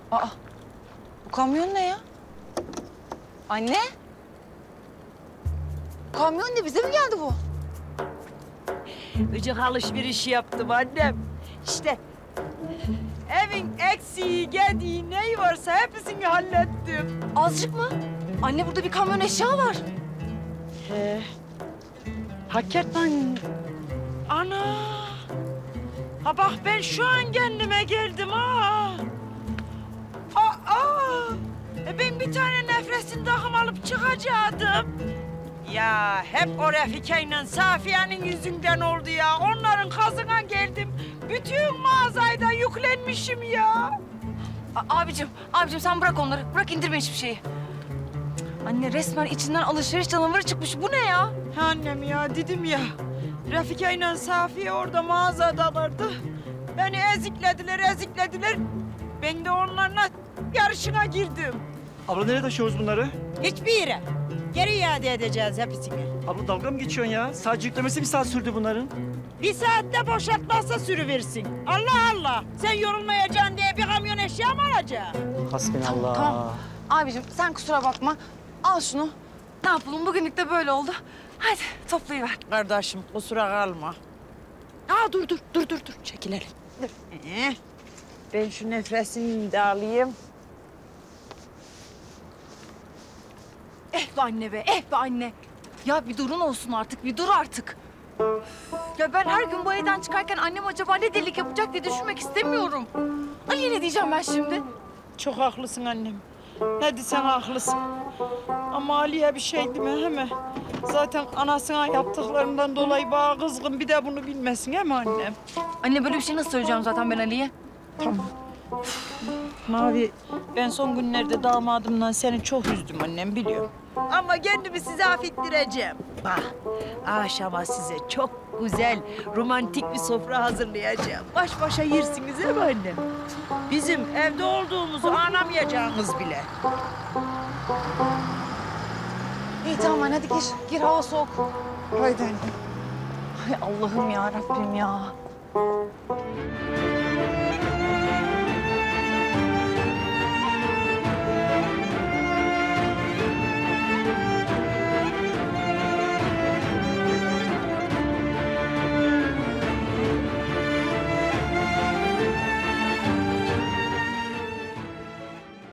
Aa, bu kamyon ne ya? Anne? Bu kamyon ne? Bize mi geldi bu? Gıcık alışveriş yaptım annem. İşte evin eksiği, gediği, neyi varsa hepsini hallettim. Azıcık mı? Anne burada bir kamyon eşya var. Hakikaten. Ana. Ha bak ben şu an kendime geldim ha. Ben bir tane nefresin takım alıp çıkacaktım. Ya hep o Refike'yle Safiye'nin yüzünden oldu ya. Onların kazına geldim. Bütün mağazayı da yüklenmişim ya. Abicim sen bırak onları. Bırak indirme hiçbir şeyi. Cık, anne resmen içinden alışveriş canavarı çıkmış. Bu ne ya? Annem ya dedim ya. Refika ile Safiye orada mağazadalardı. Beni eziklediler. Ben de onlarla yarışına girdim. Abla nereye taşıyoruz bunları? Hiçbir yere. Geri iade edeceğiz hepsini. Abla dalga mı geçiyorsun ya? Sadece yüklemesi bir saat sürdü bunların. Bir saatte boşaltmazsa sürüversin. Allah Allah. Sen yorulmayacaksın diye bir kamyon eşya mı alacaksın? Hasbinallah. Tamam. Abicim sen kusura bakma. Al şunu. Ne yapalım bugünlük de böyle oldu. Hadi toplayıver. Kardeşim kusura kalma. Dur. Çekilelim. Dur. Ben şu nefesini de alayım. Be anne be, be anne. Ya bir durun olsun artık, bir dur artık. Ya ben her gün bu evden çıkarken annem acaba ne delilik yapacak diye düşünmek istemiyorum. Ali'ye ne diyeceğim ben şimdi? Çok haklısın annem. Hadi sen haklısın. Ama Ali'ye bir şey deme hemen. Zaten anasına yaptıklarından dolayı bana kızgın. Bir de bunu bilmesin he mi annem? Anne böyle bir şey nasıl söyleyeceğim zaten ben Ali'ye? Tamam. Mavi, ben son günlerde damadımdan seni çok üzdüm annem biliyorum. Ama kendimi size affettireceğim. Bak, akşama size çok güzel, romantik bir sofra hazırlayacağım. Baş başa yersiniz değil mi annem? Bizim evde olduğumuzu anlamayacağınız bile. İyi tamam anne hadi gir. Gir hava soğuk. Haydi annem. Ay Allah'ım ya Rabbim ya.